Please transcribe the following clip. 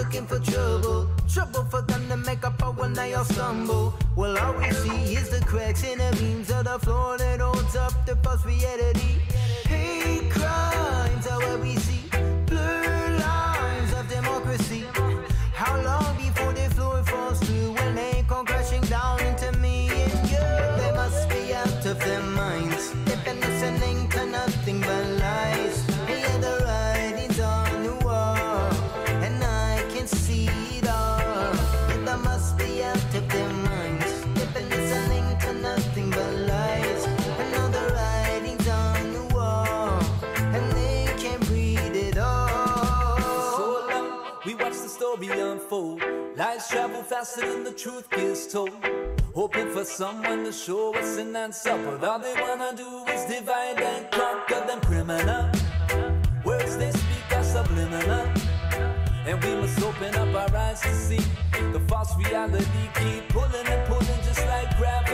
looking for trouble. Trouble for them to make up, when they all stumble. Well, all we see is the cracks in the beams of the floor that holds up the false reality. Hate crimes are what we see, blurred lines of democracy. How long before the floor falls through when they come crashing down into me and you? They must be out of their minds. They've been listening to nothing but lies. They hear the writings on the wall, and I can see it all. Yeah, they must be out of their minds. They've been listening to nothing but lies. And all the writings on the wall, and they can't read it all. So long, we watch the story unfold. Lies travel faster than the truth gets told. Hoping for someone to show us an answer, but all they wanna do is divide and conquer them criminal. Words they speak are subliminal, and we must open up our eyes to see the false reality keep pulling and pulling just like gravity.